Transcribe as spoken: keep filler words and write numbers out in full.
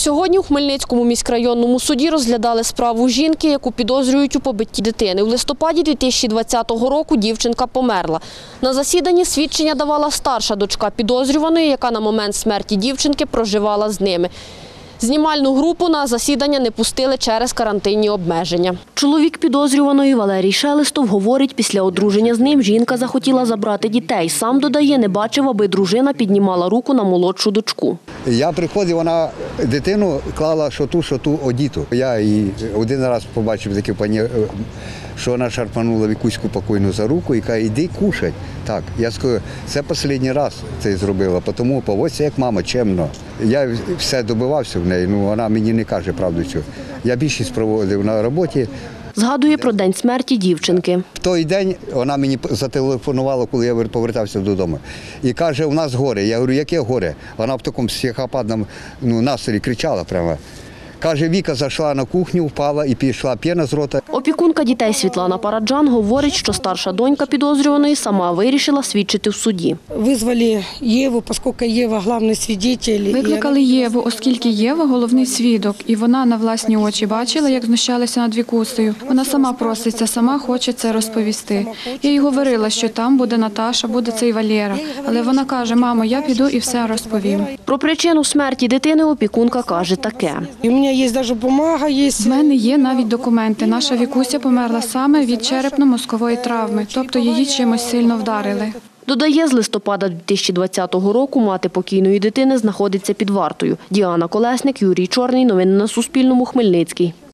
Сьогодні у Хмельницькому міськрайонному суді розглядали справу жінки, яку підозрюють у побитті дитини. У листопаді дві тисячі двадцятого року дівчинка померла. На засіданні свідчення давала старша дочка підозрюваної, яка на момент смерті дівчинки проживала з ними. Знімальну групу на засідання не пустили через карантинні обмеження. Чоловік підозрюваної Валерій Шелестов говорить, після одруження з ним жінка захотіла забрати дітей. Сам додає, не бачив, аби дружина піднімала руку на молодшу дочку. Я приходив, вона дитину клала що ту, що ту одіту. Я її один раз побачив таке пані, що вона шарпанула Вікуську покойну за руку і каже, іди кушать. Так, я скажу, це останній раз це зробила, тому поводься як мама, чемно. Я все добивався в неї, ну вона мені не каже правду цю. Я більшість проводив на роботі. Згадує про день смерті дівчинки. В той день вона мені зателефонувала, коли я повертався додому. І каже, у нас горе. Я говорю, яке горе? Вона в такому психопатному ну, настрої кричала прямо. Каже, Віка зайшла на кухню, впала і пішла п'яна з рота. Опікунка дітей Світлана Параджан говорить, що старша донька підозрюваної сама вирішила свідчити в суді. Визвали Єву, оскільки Єва головний свідок. Викликали Єву, оскільки Єва головний свідок, і вона на власні очі бачила, як знущалися над Вікусею. Вона сама проситься, сама хоче це розповісти. Я їй говорила, що там буде Наташа, буде цей Валера. Але вона каже, мамо, я піду і все розповім. Про причину смерті дитини опікунка каже таке. У мене є навіть бумага, є. В мене є навіть документи. Наша Вікуся померла саме від черепно-мозкової травми, тобто її чимось сильно вдарили. Додає, з листопада дві тисячі двадцятого року мати покійної дитини знаходиться під вартою. Діана Колесник, Юрій Чорний. Новини на Суспільному. Хмельницький.